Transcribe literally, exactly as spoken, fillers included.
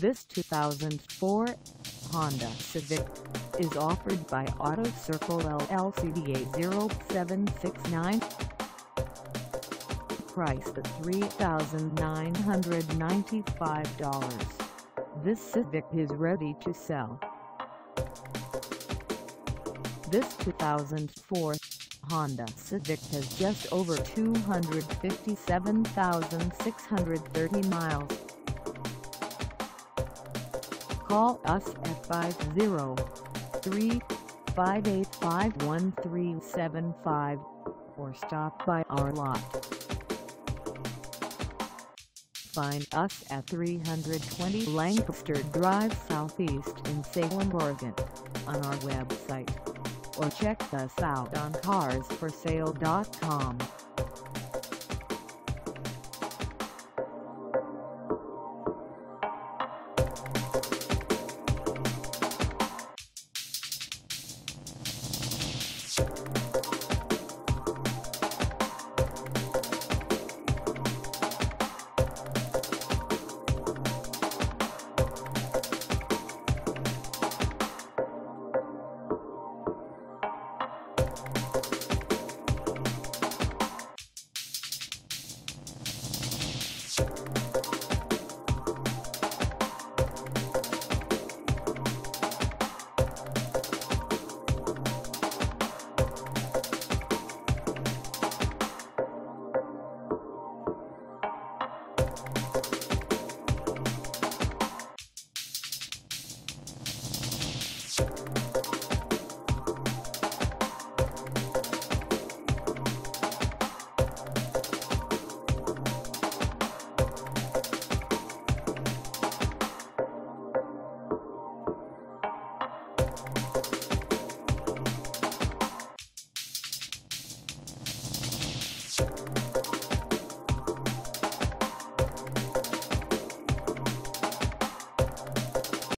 This two thousand four Honda Civic is offered by Auto Circle L L C D A zero seven six nine. Priced at three thousand nine hundred ninety-five dollars, this Civic is ready to sell. This two thousand four Honda Civic has just over two hundred fifty-seven thousand six hundred thirty miles. Call us at five oh three, five eight five, one three seven five or stop by our lot. Find us at three twenty Lancaster Drive Southeast in Salem, Oregon, on our website, or check us out on cars for sale dot com. You